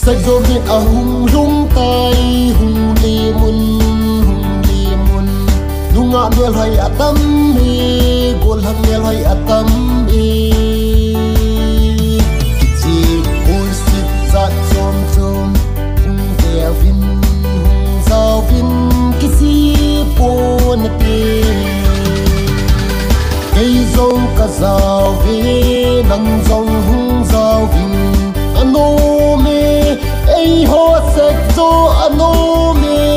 sạch dô miệng à hung lung tay hung li mun nung ngã mel hay atam mi gol hang mel hay atam mi chỉ ôi xịt giặt chôm chôm hung kẻ vin hung giao vin cái gì buồn tê cây dâu cả giao về nắng dòng hung giao vin ano me ei ho sek zo ano me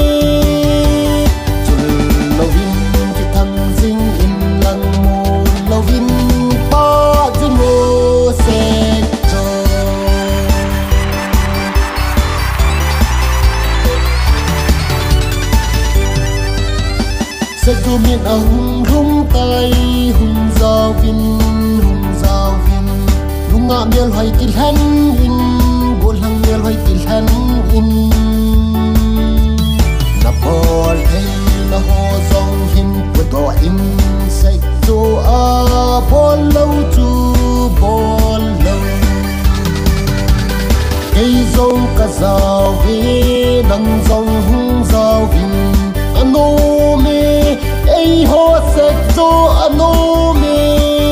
chul lovin ki tham sing in lang mo lovin pa jin mo sek zo sek zo miên a hung hung tay hung giao vin nung ngã mel hay til han in gol hang mel hay til han in na bol hey na ho zong hin của do in say zo a bol lâu chu bol lâu cây dâu cả giao về nắng dòng hung giao vin ano me ei ho say zo ano me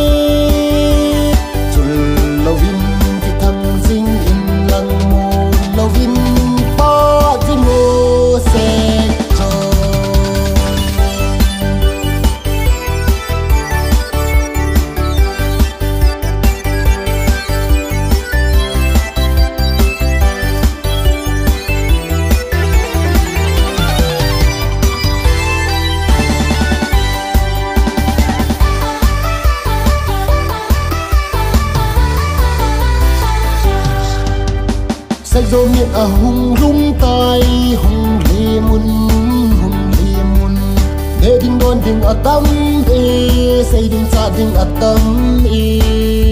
sạch dô miệng à hung lung tay hung li mun để đinh đôn đinh à tâm e say đinh sa đinh à tâm e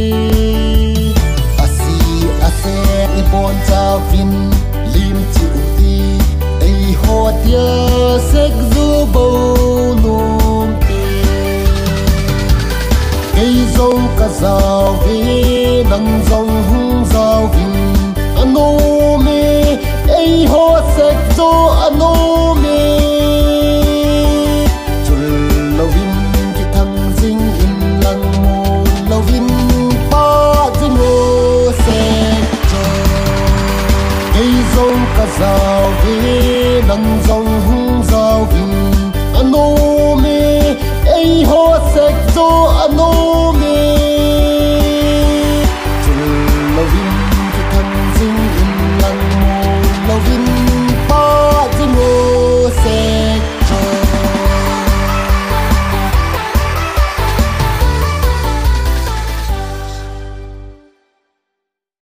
a si a se e bon cha vin lim chịu ti ei ho tia sạch dô bầu nôm tê cây dâu cả giao về nắng dòng hung giao vin ano me ei ho sek zo ano